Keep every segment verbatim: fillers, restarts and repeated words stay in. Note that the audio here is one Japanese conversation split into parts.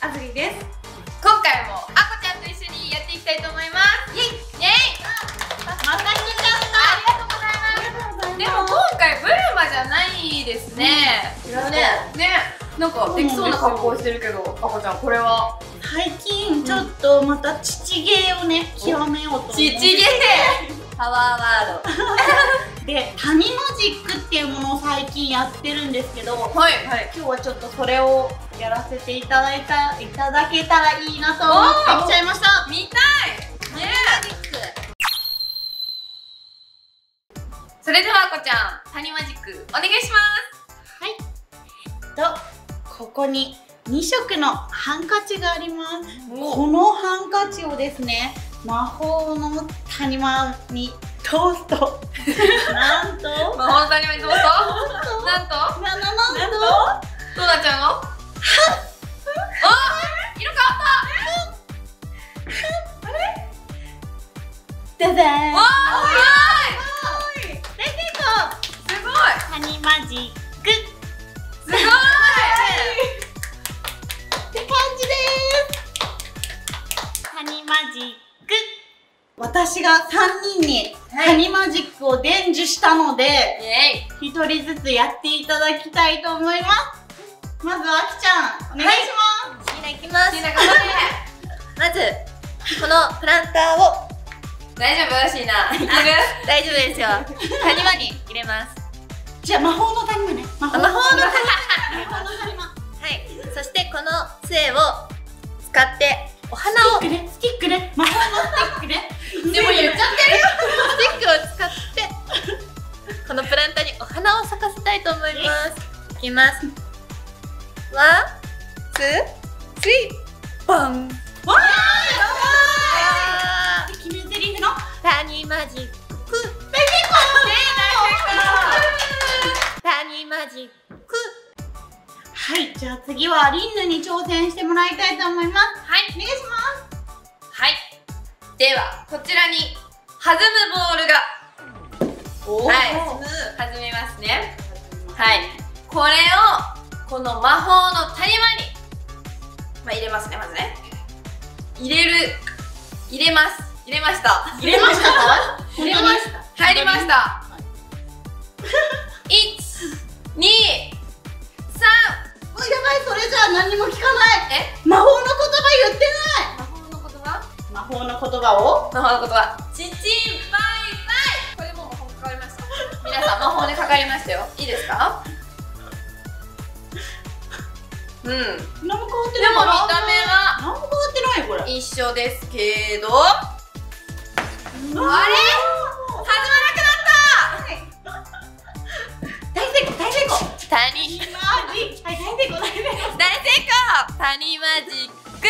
あずりです。今回もあこちゃんと一緒にやっていきたいと思います。イエイイエイ。また来ちゃった。ありがとうございます。でも今回ブルマじゃないですね。違うね。ね、なんかできそうな格好してるけど、あこちゃんこれは最近ちょっとまた父芸をね極めようと思って。 父芸パワーワードで、谷マジックっていうものを最近やってるんですけど、 はい、はい、 今日はちょっとそれをやらせていただいたいただけたらいいなと思ってきちゃいました。 見たいね。マジック。それではあこちゃん、谷マジックお願いします。 はい。とここにに色のハンカチがあります。このハンカチをですね、魔法の谷間に通すとなんと魔法の谷間に通すとなんとなんとなんとどうなっちゃうの？はっ、あ、色変わった。あれ？ ででーん。 わー、 すごい。大成功。 すごい。 谷マジック。 すごい。 って感じです。谷マジック。私がさんにんに谷マジックを伝授したので、ひとりずつやっていただきたいと思います。まずはあきちゃん、お願いします。 シーナいきます。 シーナ頑張れ。 まずこのプランターを大丈夫？シーナいける？ 大丈夫ですよ。谷間に入れます。 じゃあ魔法の谷間ね。魔法の谷間谷間。 はい。そしてこの杖を使ってお花をスティックね、スティックね、魔法のスティックね。 でも言っちゃってるよ。 スティックを使ってこのプランターにお花を咲かせたいと思います。いきます。ワン、ツー、スリー、バン。 わー！決め台詞の谷マジック。 大成功！ 谷マジック。 はい、じゃあ次はリンヌに挑戦してもらいたいと思います。 はい、 お願いします。 はい。ではこちらに弾むボールが、はい、弾みますね。はい、これをこの魔法の谷間に、まあ、入れますね。まずね、入れる、入れます。入れました。 入れましたか？ 入れました。入りました。いち、に、さん。 やばい、それじゃあ何も聞かない。 え？ 魔法の言葉言ってない。 魔法の言葉？ 魔法の言葉を？ 魔法の言葉。ちちんバイバイ。これもう魔法かかりました。皆さん魔法でかかりましたよ。いいですか？うん。 何も変わってない。 でも見た目は何も変わってないこれ。 一緒ですけど。あれ？弾まなくなった。 大成功、大成功。 谷マジ。はい、大成功、大成功。 大成功。谷マジック。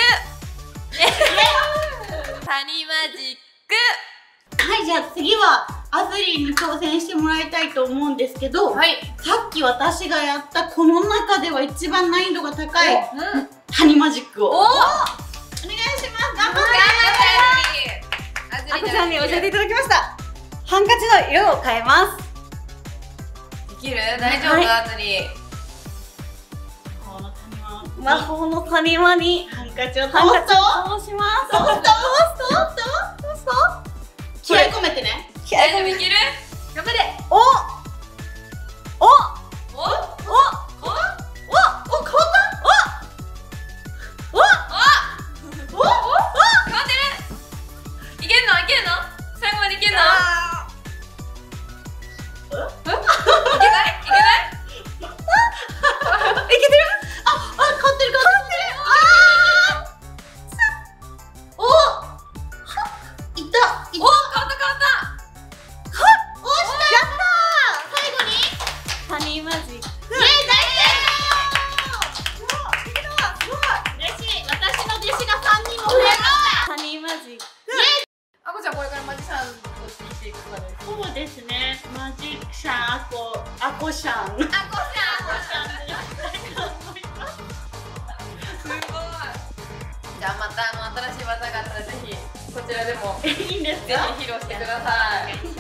谷マジック。 はい、じゃあ次はアズリーに挑戦してもらいたいと思うんですけど、 はい、 さっき私がやったこの中では一番難易度が高い、うん、谷マジックをおお願いします。頑張って。 あこちゃんに教えていただきました。ハンカチの色を変えます。 できる？大丈夫？あずり。 魔法の谷間にハンカチを通すと通します。 通すと通すと通すと気合い込めてね。 大丈夫？いける？頑張れ。 おおおおおおおお、変わったおおおおお変わってる。いけるの？いけるの？最後までいけるの？いけない？いけない？ いけてる？ あ、あ、変わってる変わってる。あー、お、いった、いった。 お、変わった変わった。 お、したやったー。最後に谷マジック。 イエーイ、大成功。すごい、嬉しい。私の弟子がさんにんも増えました。 谷マジック。 あこちゃんこれからマジシャンとして生きていくからです。 そうですね。マジックシャン、あこ、あこシャン。 あこちゃん。すごい。じゃあまたあの新しい技があったらぜひこちらでもいいんですか？ ぜひ披露してください。